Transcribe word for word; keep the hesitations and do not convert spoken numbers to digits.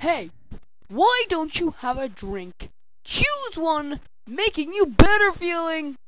Hey, why don't you have a drink? Choose one, making you better feeling.